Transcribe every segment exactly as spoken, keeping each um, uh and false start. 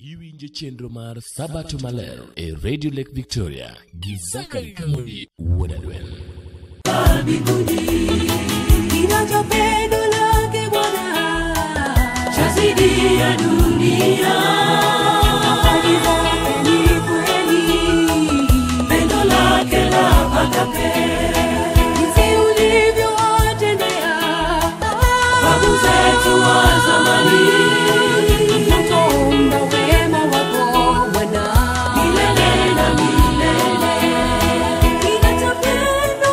Iwinjo chenro mar Sabato Maler e Radio Lake Victoria gi Zakari Kamoli Wuodadwen. Mbinguni kinachopendo lake Bwana chazidi ya dunia. Ahadi zake ni kweli, pendo lake la agape. Jinsi ulivyowatendea babu zetu wa zamani, tunatoomba wema wako Bwana milele na milele. Kinachopendo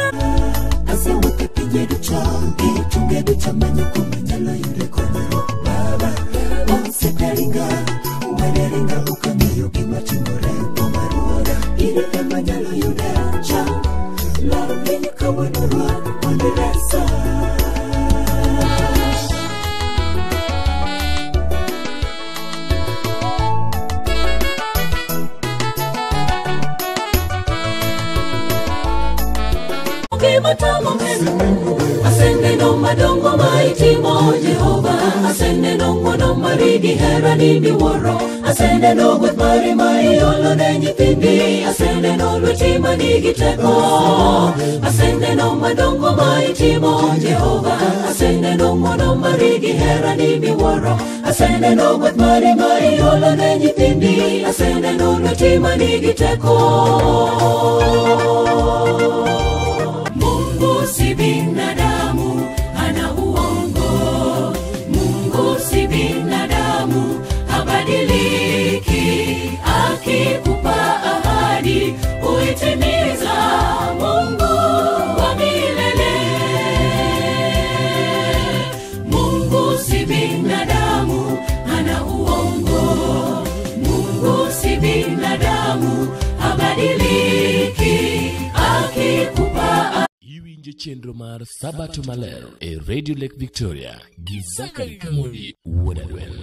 Tungedu chamanya kumanyalo yure konero baba Onseteringa, umaneringa ukanyo kimachimore Umaruoda, ire emanyalo yure cha Lavini kawanurwa, wanderesa Matamo menu asende no madongo maitimo Jehova asende no ngono maridi hera ni miworo asende no gut mari mai olo ne nyithindi asende no lwetima ni giteko asende no madongo maitimo Jehova asende no ngono maridi hera ni miworo asende no gut mari mai olo ne nyithindi asende no lwetima ni giteko. Mungu si binadamu, ana uongo. Mungu si binadamu, habadiliki. Akikupa ahadi, uitimiza. Mungu wa milele. Mungu si binadamu, ana uongo. Mungu si binadamu, habadiliki. Akikupa Iwinjo chenro mar Sabato Maler e Radio Lake Victoria gi Zakari Kamoli Wuodadwen.